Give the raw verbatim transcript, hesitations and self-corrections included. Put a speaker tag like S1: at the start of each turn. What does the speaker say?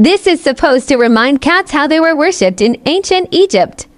S1: This is supposed to remind cats how they were worshipped in ancient Egypt.